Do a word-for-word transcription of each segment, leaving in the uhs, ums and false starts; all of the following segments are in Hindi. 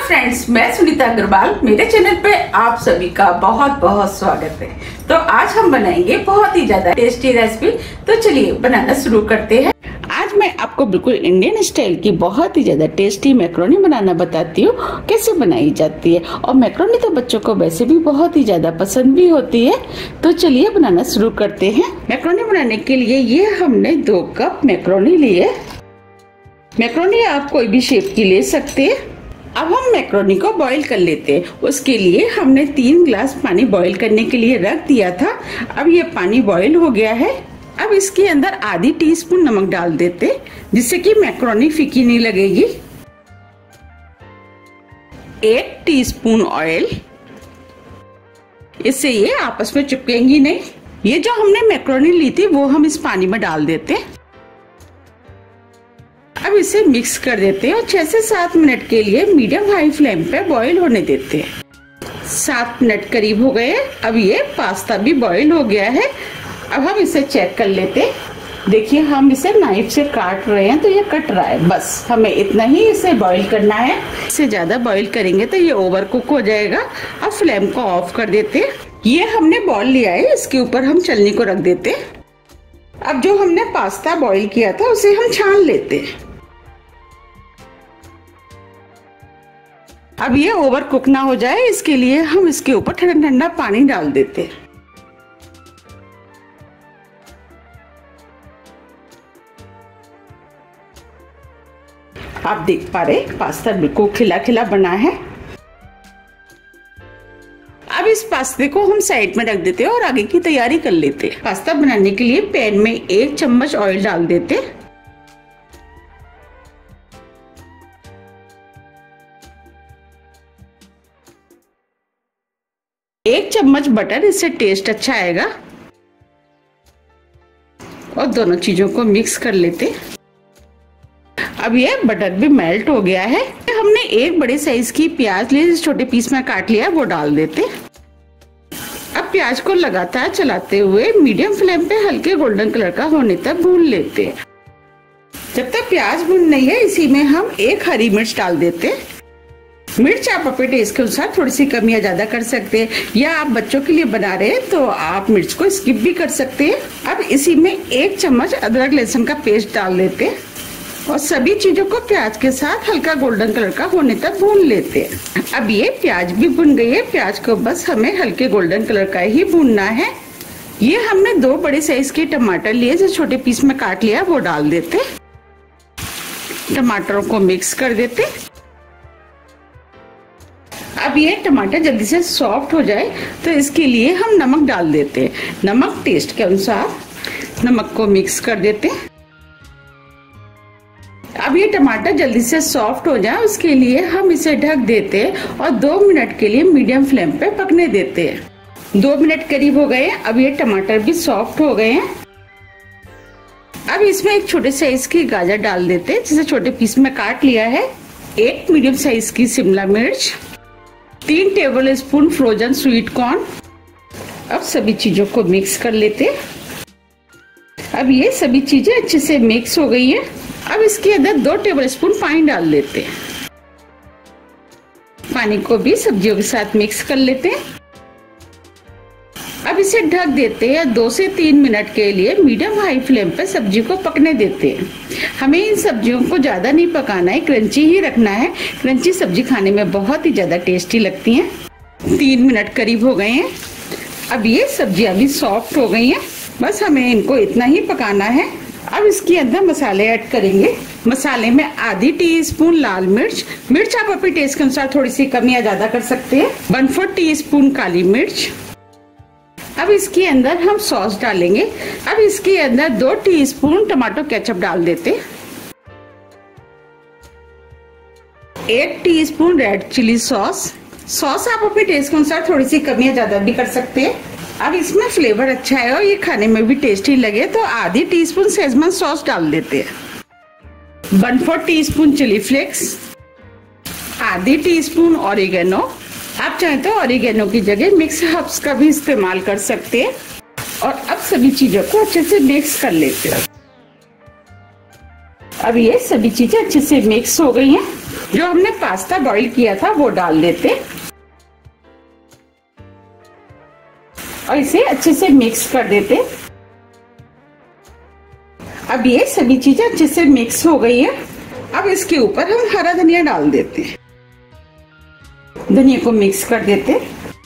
फ्रेंड्स, मैं सुनीता अग्रवाल। मेरे चैनल पे आप सभी का बहुत बहुत स्वागत है। तो आज हम बनाएंगे बहुत ही ज्यादा टेस्टी रेसिपी। तो चलिए बनाना शुरू करते हैं। आज मैं आपको बिल्कुल इंडियन स्टाइल की बहुत ही ज्यादा टेस्टी मैक्रोनी बनाना बताती हूँ, कैसे बनाई जाती है। और मैक्रोनी तो बच्चों को वैसे भी बहुत ही ज्यादा पसंद भी होती है। तो चलिए बनाना शुरू करते हैं। मैक्रोनी बनाने के लिए ये हमने दो कप मैक्रोनी लिए। मैक्रोनी आप कोई भी शेप की ले सकते हैं। अब हम मैक्रोनी को बॉईल कर लेते हैं। उसके लिए हमने तीन ग्लास पानी बॉईल करने के लिए रख दिया था। अब ये पानी बॉईल हो गया है। अब इसके अंदर आधी टीस्पून नमक डाल देते, जिससे कि मैक्रोनी फीकी नहीं लगेगी। एक टीस्पून ऑयल, इससे ये आपस में चिपकेंगी नहीं। ये जो हमने मैक्रोनी ली थी वो हम इस पानी में डाल देते। अब इसे मिक्स कर देते हैं और छह से सात मिनट के लिए मीडियम हाई फ्लेम पे बॉईल होने देते हैं। सात मिनट करीब हो गए। अब ये पास्ता भी बॉईल हो गया है। अब हम इसे चेक कर लेते हैं। देखिए, हम इसे नाइफ से काट रहे हैं तो ये कट रहा है। बस हमें इतना ही इसे बॉईल करना है। इससे ज्यादा बॉईल करेंगे तो ये ओवर कुक हो जाएगा। अब फ्लेम को ऑफ कर देते हैं। ये हमने बॉल लिया है, इसके ऊपर हम चलनी को रख देते। अब जो हमने पास्ता बॉईल किया था उसे हम छान लेते। अब ये ओवर कुक ना हो जाए, इसके लिए हम इसके ऊपर ठंडा ठंडा पानी डाल देते हैं। आप देख पा रहे पास्ता बिल्कुल खिला खिला बना है। अब इस पास्ते को हम साइड में रख देते हैं और आगे की तैयारी कर लेते हैं। पास्ता बनाने के लिए पैन में एक चम्मच ऑयल डाल देते। एक चम्मच बटर, इससे टेस्ट अच्छा आएगा। और दोनों चीजों को मिक्स कर लेते। अब ये बटर भी मेल्ट हो गया है। हमने एक बड़े साइज की प्याज ली, छोटे पीस में काट लिया, वो डाल देते। अब प्याज को लगातार चलाते हुए मीडियम फ्लेम पे हल्के गोल्डन कलर का होने तक भून लेते। जब तक प्याज भून नहीं है, इसी में हम एक हरी मिर्च डाल देते। मिर्च आप अपने टेस्ट के अनुसार थोड़ी सी कम या ज्यादा कर सकते हैं, या आप बच्चों के लिए बना रहे हैं तो आप मिर्च को स्किप भी कर सकते हैं। अब इसी में एक चम्मच अदरक लहसुन का पेस्ट डाल देते और सभी चीजों को प्याज के साथ हल्का गोल्डन कलर का होने तक भून लेते हैं। अब ये प्याज भी भुन गई है। प्याज को बस हमें हल्के गोल्डन कलर का ही भूनना है। ये हमने दो बड़े साइज के टमाटर लिए, जो छोटे पीस में काट लिया, वो डाल देते। टमाटरों को मिक्स कर देते। अब ये टमाटर जल्दी से सॉफ्ट हो जाए तो इसके लिए हम नमक डाल देते। नमक टेस्ट के अनुसार नमक को मिक्स कर देते। अब ये टमाटर जल्दी से सॉफ्ट हो जाए, उसके लिए हम इसे ढक देते और दो मिनट के लिए मीडियम फ्लेम पे पकने देते हैं। दो मिनट करीब हो गए। अब ये टमाटर भी सॉफ्ट हो गए हैं। अब इसमें एक छोटे साइज की गाजर डाल देते, जिसे छोटे पीस में काट लिया है। एक मीडियम साइज की शिमला मिर्च, तीन tablespoon frozen sweet corn. अब सभी चीजों को मिक्स कर लेते। अब ये सभी चीजें अच्छे से मिक्स हो गई है। अब इसके अंदर दो टेबल स्पून पानी डाल देते। पानी को भी सब्जियों के साथ मिक्स कर लेते। अब इसे ढक देते हैं। दो से तीन मिनट के लिए मीडियम हाई फ्लेम पे सब्जी को पकने देते हैं। हमें इन सब्जियों को ज्यादा नहीं पकाना है, क्रंची ही रखना है। क्रंची सब्जी खाने में बहुत ही ज्यादा टेस्टी लगती हैं। तीन मिनट करीब हो गए हैं। अब ये सब्जियां भी सॉफ्ट हो गई हैं। बस हमें इनको इतना ही पकाना है। अब इसके अंदर मसाले ऐड करेंगे। मसाले में आधी टी स्पून लाल मिर्च, मिर्च आप अपने टेस्ट के अनुसार थोड़ी सी कम या ज्यादा कर सकते हैं। वन फोर्थ टी स्पून काली मिर्च। अब इसके अंदर हम सॉस डालेंगे। अब इसके अंदर दो टीस्पून टमाटो केचप डाल देते। एक teaspoon red chilli sauce. Sauce आप अपने टेस्ट के अनुसार थोड़ी सी कम या ज्यादा भी कर सकते हैं। अब इसमें फ्लेवर अच्छा है और ये खाने में भी टेस्टी लगे तो आधी टीस्पून सेजवान सॉस डाल देते हैं। One fourth teaspoon chilli flakes, आधी टीस्पून ऑरिगेनो। आप चाहें तो ऑरिगेनो की जगह मिक्स हर्ब्स का भी इस्तेमाल कर सकते हैं। और अब सभी चीजों को अच्छे से मिक्स कर लेते हैं। अब ये सभी चीजें अच्छे से मिक्स हो गई हैं। जो हमने पास्ता बॉईल किया था वो डाल देते और इसे अच्छे से मिक्स कर देते। अब ये सभी चीजें अच्छे से मिक्स हो गई है। अब इसके ऊपर हम हरा धनिया डाल देते हैं, धनिया को मिक्स कर देते।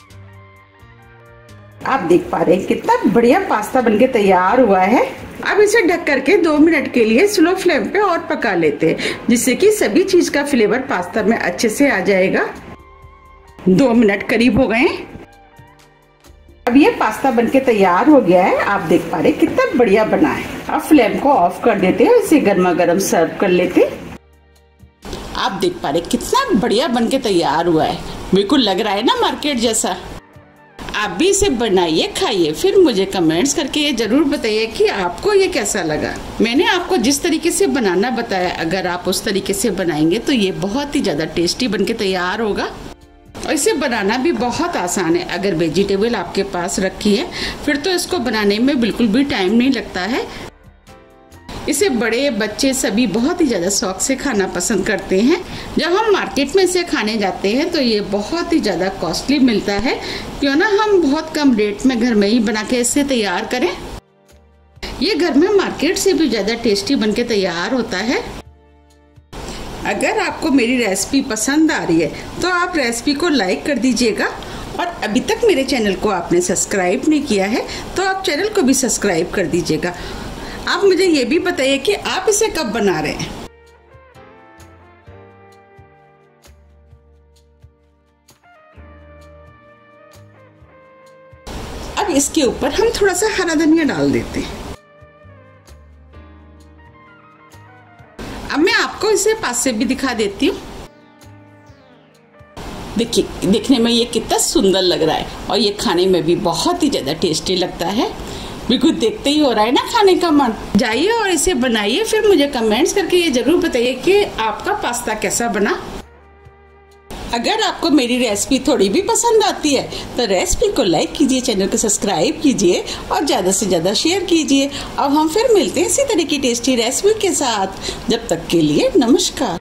आप देख पा रहे हैं कितना बढ़िया पास्ता बनके तैयार हुआ है। अब इसे ढक करके दो मिनट के लिए स्लो फ्लेम पे और पका लेते हैं, जिससे कि सभी चीज का फ्लेवर पास्ता में अच्छे से आ जाएगा। दो मिनट करीब हो गए। अब ये पास्ता बनके तैयार हो गया है। आप देख पा रहे हैं कितना बढ़िया बना है। अब फ्लेम को ऑफ कर देते हैं, इसे गर्मा गर्म सर्व कर लेते। आप देख पा रहे हैं कितना बढ़िया बनके तैयार हुआ है। बिल्कुल लग रहा है ना मार्केट जैसा। आप भी इसे बनाइए, खाइए, फिर मुझे कमेंट्स करके ये जरूर बताइए कि आपको ये कैसा लगा। मैंने आपको जिस तरीके से बनाना बताया, अगर आप उस तरीके से बनाएंगे तो ये बहुत ही ज्यादा टेस्टी बनके तैयार होगा। और इसे बनाना भी बहुत आसान है। अगर वेजिटेबल आपके पास रखी है फिर तो इसको बनाने में बिल्कुल भी टाइम नहीं लगता है। इसे बड़े बच्चे सभी बहुत ही ज्यादा शौक से खाना पसंद करते हैं। जब हम मार्केट में इसे खाने जाते हैं तो ये बहुत ही ज्यादा कॉस्टली मिलता है। क्यों ना हम बहुत कम रेट में घर में ही बना के इसे तैयार करें। ये घर में मार्केट से भी ज्यादा टेस्टी बनके तैयार होता है। अगर आपको मेरी रेसिपी पसंद आ रही है तो आप रेसिपी को लाइक कर दीजिएगा। और अभी तक मेरे चैनल को आपने सब्सक्राइब नहीं किया है तो आप चैनल को भी सब्सक्राइब कर दीजिएगा। आप मुझे ये भी बताइए कि आप इसे कब बना रहे हैं। अब इसके ऊपर हम थोड़ा सा हरा धनिया डाल देते हैं। अब मैं आपको इसे पास से भी दिखा देती हूँ। देखिए, देखने में ये कितना सुंदर लग रहा है और ये खाने में भी बहुत ही ज्यादा टेस्टी लगता है। बिल्कुल देखते ही हो रहा है ना खाने का मन। जाइए और इसे बनाइए, फिर मुझे कमेंट्स करके ये जरूर बताइए कि आपका पास्ता कैसा बना। अगर आपको मेरी रेसिपी थोड़ी भी पसंद आती है तो रेसिपी को लाइक कीजिए, चैनल को सब्सक्राइब कीजिए और ज्यादा से ज्यादा शेयर कीजिए। अब हम फिर मिलते हैं इसी तरह की टेस्टी रेसिपी के साथ। जब तक के लिए नमस्कार।